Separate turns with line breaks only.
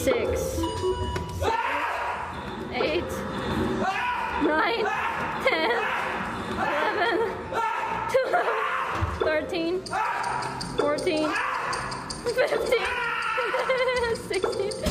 6, 7, 8, 9, 10, 11, 12, 13, 14, 15, 16,